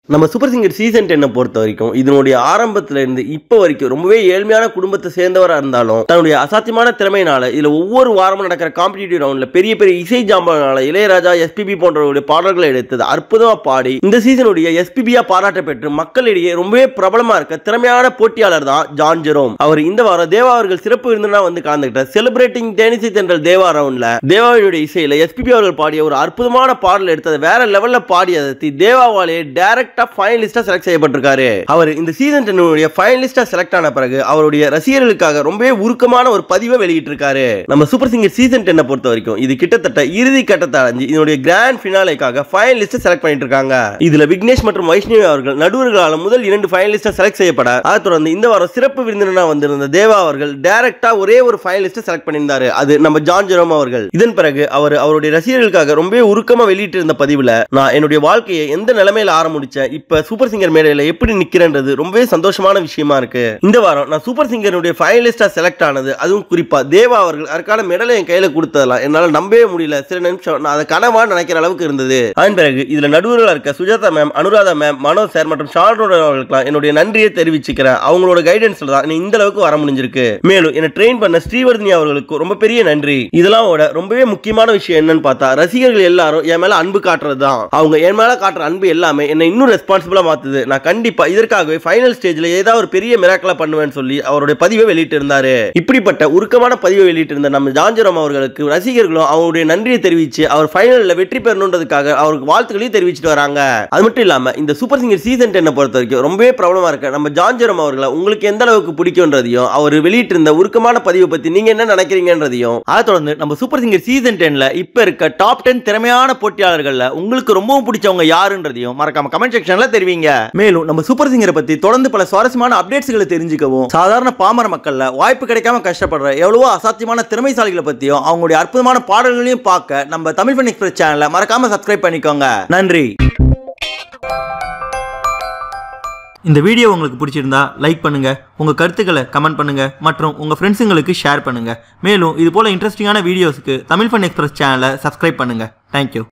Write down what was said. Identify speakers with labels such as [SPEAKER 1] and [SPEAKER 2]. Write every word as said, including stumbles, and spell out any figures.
[SPEAKER 1] நம்ம super singer season டென்னை பொறுத்த வரைக்கும் இதனுடைய ஆரம்பத்துல இருந்து இப்போ வரைக்கும் ரொம்பவே ஏழ்மையான குடும்பத்தை சேர்ந்தவராக இருந்தாலும் தன்னுடைய அசாத்தியமான திறமையினால இதுல ஒவ்வொரு வாரமும் நடக்கிற காம்படிட்டிவ் ரவுண்ட்ல பெரிய பெரிய இசை ஜாம்பனால இளையராஜா எஸ்பிபி போன்றவருடைய பாடல்களை எடுத்தது அற்புதமா பாடி இந்த சீசனுடைய எஸ்பிபியா பாராட்ட பெற்று மக்களிடையே ரொம்பவே பிரபலமா இருக்க திறமையான போட்டியாளர் தான் ஜான் ஜெரோம். அவர் இந்த வாரம் தேவா அவர்கள் சிறப்பு விருந்தினா வந்து கலந்துக்கிட்டார். செலிப்ரேட்டிங் டென்னிசி தென்றல் தேவா ரவுண்ட்ல தேவாவினுடைய இசையில எஸ்பிபி அவர்கள் பாடிய ஒரு அற்புதமான பாடல் எடுத்தது வேற லெவல்ல பாடியதை தேவாவாலே டைரக்ட் ஃபைனலிஸ்டா செலக்ட் செய்யப்பட்டிருக்காரு. அவர் இந்த சீசன் டென் ஃபைனலிஸ்டா செலக்ட் ஆன பிறகு அவருடைய ரசிகர்களுக்காக ரொம்பவே உருக்கமான ஒரு பதிவை வெளியிட்டிருக்காரு. நம்ம சூப்பர் சிங்கர் சீசன் டென்னை பொறுத்த வரைக்கும் இது கிட்டத்தட்ட இறுதி கட்டத்தை அடைஞ்சு இதனுடைய கிராண்ட் ஃபினாலேக்காக ஃபைனலிஸ்ட் செலக்ட் பண்ணிட்டு இருக்காங்க. இதுல விக்னேஷ் மற்றும் வைஷ்ணவி அவர்கள் நடுவர்களால் முதல் இரண்டு ஃபைனலிஸ்டா செலக்ட் செய்யப்பட அதை தொடர்ந்து இந்த வாரம் சிறப்பு விருந்தினரா வந்திருந்த தேவா அவர்கள் டைரக்டா ஒரே ஒரு ஃபைனலிஸ்ட் செலக்ட் பண்ணியிருந்தாரு. அது நம்ம ஜான் ஜெரோம் அவர்கள். இதன் பிறகு அவர் அவருடைய ரசிகர்களுக்காக ரொம்பவே உருக்கமா வெளியிட்டு இருந்த பதிவுல நான் என்னுடைய வாழ்க்கையை எந்த நிலைமையில ஆரம்பிச்சேன், இப்ப சூப்பர் சிங்கர் மேடையில எப்படி நிக்கிறேன்றது ரொம்பவே சந்தோஷமான விஷயமா இருக்கு. இந்த வாரம் நான் சூப்பர் சிங்கருடைய ஃபைனலிஸ்டா செலக்ட் ஆனது, அதுவும் குறிப்பா தேவா அவர்கள் அதற்கான மெடலை என் கையில கொடுத்ததெல்லாம் என்னால நம்பவே முடியல. சில நிமிஷம் நான் அதை கனவா நினைக்கிற அளவுக்கு இருந்தது. அதன் பிறகு இதுல நடுவர்களா இருக்க Sujatha ma'am, Anuradha ma'am, Manoj sir மற்றும் ஷார்ட் அவர்களுக்கு என்னுடைய நன்றியை தெரிவிச்சுக்கிறேன். அவங்களோட கைடன்ஸ்ல தான் இந்த அளவுக்கு வர முடிஞ்சிருக்கு. மேலும் என்ன ட்ரெயின் பண்ண ஸ்ரீவர்தினி அவர்களுக்கு ரொம்ப பெரிய நன்றி. இதெல்லாம் ரொம்பவே முக்கியமான விஷயம் என்னன்னு பார்த்தா ரசிகர்கள் எல்லாரும் என் மேல அன்பு காட்டுறது தான். அவங்க என் மேல காட்டுற அன்பு எல்லாமே என்ன இன்னும் ரெஸ்பான்சிபிளா மாத்துது. நான் கண்டிப்பா இதற்காகவே ஃபைனல் ஸ்டேஜ்ல ஏதாவது ஒரு பெரிய மிராக்கிளா பண்ணுவேன்னு சொல்லி அவருடைய பதிவை வெளியிட்டு இருந்தாரு. இப்படிப்பட்ட உருக்கமான பதிவை வெளியிட்டு இருந்த நம்ம ஜான் ஜெரோம் அவர்களுக்கு ரசிகர்களும் அவருடைய நன்றியை தெரிவிச்சு அவர் ஃபைனல்ல வெற்றி பெறணுன்றதுக்காக அவருக்கு வாழ்த்துக்களையும் தெரிவிச்சிட்டு வராங்க. அது மட்டும் இல்லாம இந்த சூப்பர் சிங்கர் சீசன் டென்னை பொறுத்த வரைக்கும் ரொம்பவே பிரபலமா இருக்க நம்ம ஜான் ஜெரோம் அவர்களை உங்களுக்கு எந்த அளவுக்கு பிடிக்கும்ன்றதையும் அவர் வெளியிட்டு இருந்த உருக்கமான பதிவை பத்தி நீங்க என்ன நினைக்கிறீங்கன்றதையும் அதை தொடர்ந்து நம்ம சூப்பர் சிங்கர் சீசன் டென்ல இப்ப இருக்க டாப் டென் திறமையான போட்டியாளர்கள்ல உங்களுக்கு ரொம்பவும் பிடிச்சவங்க யாருன்றதையும் மறக்காம கமெண்ட் செக்ஷன்ல தெரிவிங்க. மேலும் நம்ம சூப்பர் சிங்கரை பத்தி தொடர்ந்து பல சுவாரஸ்யமான அப்டேட்ஸ்களை தெரிஞ்சுக்கவும் சாதாரண பாமர மக்கள்ல வாய்ப்பு கிடைக்காம கஷ்டப்படுற எவ்வளவோ அசாத்தியமான திறமைசாலிகளை பத்தியும் அவங்களுடைய அற்புதமான பாடல்களையும் பார்க்க நம்ம தமிழ் ஃபன் எக்ஸ்பிரஸ் சேனலை மறக்காம சப்ஸ்கிரைப் பண்ணிக்கோங்க. நன்றி. இந்த வீடியோ உங்களுக்கு பிடிச்சிருந்தா லைக் பண்ணுங்க, உங்க கருத்துக்களை கமெண்ட் பண்ணுங்க மற்றும் உங்க ஃப்ரெண்ட்ஸுங்களுக்கு ஷேர் பண்ணுங்க. மேலும் இது போல இன்ட்ரெஸ்டிங்கான வீடியோஸ்க்கு தமிழ் ஃபன் எக்ஸ்பிரஸ் சேனலை சப்ஸ்கிரைப் பண்ணுங்க. தேங்க்யூ.